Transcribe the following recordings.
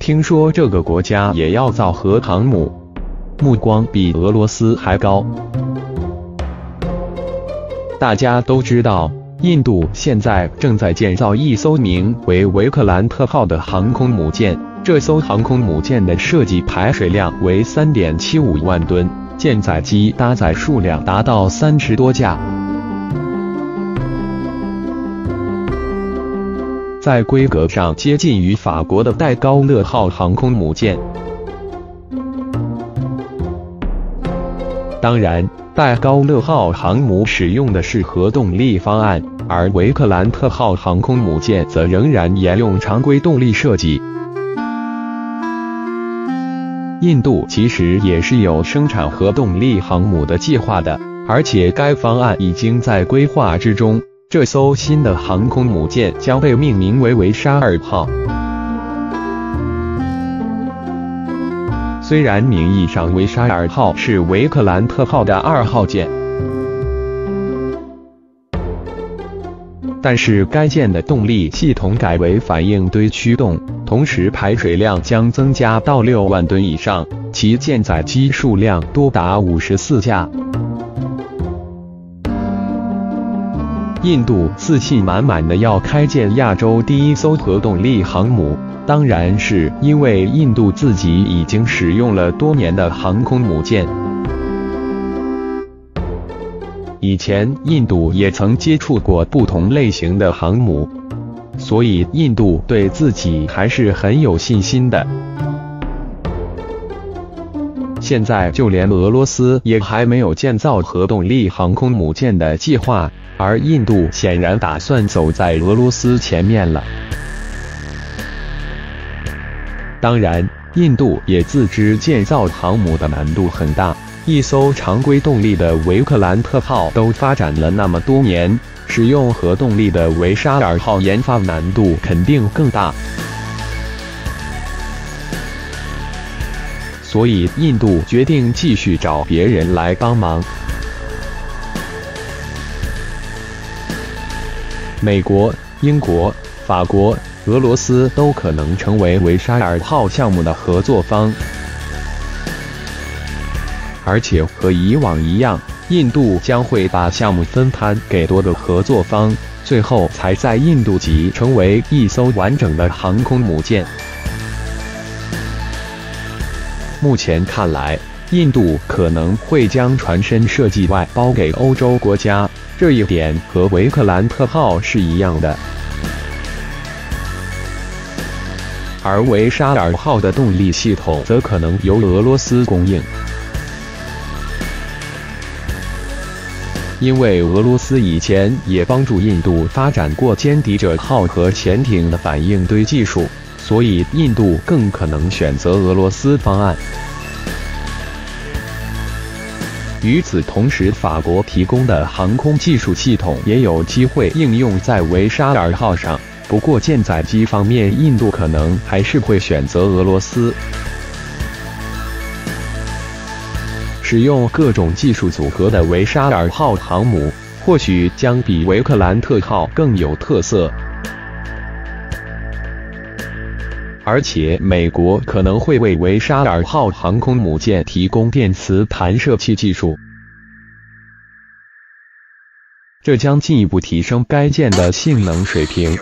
听说这个国家也要造核航母，目光比俄罗斯还高。大家都知道，印度现在正在建造一艘名为维克兰特号的航空母舰。这艘航空母舰的设计排水量为 3.75 万吨，舰载机搭载数量达到30多架。在规格上接近于法国的戴高乐号航空母舰。当然，戴高乐号航母使用的是核动力方案，而维克兰特号航空母舰则仍然沿用常规动力设计。印度其实也是有生产核动力航母的计划的，而且该方案已经在规划之中。这艘新的航空母舰将被命名为维沙尔号。虽然名义上维沙尔号是维克兰特号的2号舰，但是该舰的动力系统改为反应堆驱动，同时排水量将增加到6万吨以上，其舰载机数量多达54架。印度自信满满的要开建亚洲第一艘核动力航母，当然是因为印度自己已经使用了多年的航空母舰。以前印度也曾接触过不同类型的航母，所以印度对自己还是很有信心的。现在就连俄罗斯也还没有建造核动力航空母舰的计划，而印度显然打算走在俄罗斯前面了。当然，印度也自知建造航母的难度很大，一艘常规动力的维克兰特号都发展了那么多年，使用核动力的维沙尔号研发难度肯定更大。所以印度决定继续找别人来帮忙。美国、英国、法国、俄罗斯都可能成为维沙尔号项目的合作方。而且和以往一样，印度将会把项目分摊给多个合作方，最后才在印度级成为一艘完整的航空母舰。目前看来，印度可能会将船身设计外包给欧洲国家，这一点和维克兰特号是一样的。而维沙尔号的动力系统则可能由俄罗斯供应，因为俄罗斯以前也帮助印度发展过歼敌者号和潜艇的反应堆技术，所以印度更可能选择俄罗斯方案。与此同时，法国提供的航空技术系统也有机会应用在维沙尔号上，不过舰载机方面，印度可能还是会选择俄罗斯。使用各种技术组合的维沙尔号航母，或许将比维克兰特号更有特色。而且，美国可能会为维沙尔号航空母舰提供电磁弹射器技术，这将进一步提升该舰的性能水平。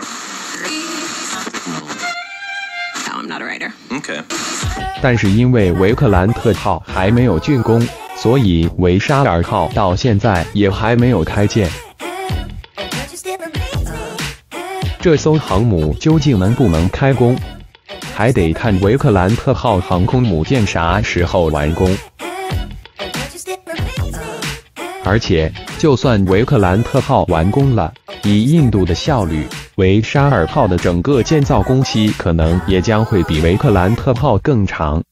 但是因为维克兰特号还没有竣工，所以维沙尔号到现在也还没有开建。这艘航母究竟能不能开工，还得看维克兰特号航空母舰啥时候完工。而且，就算维克兰特号完工了，以印度的效率，维沙尔号的整个建造工期可能也将会比维克兰特号更长。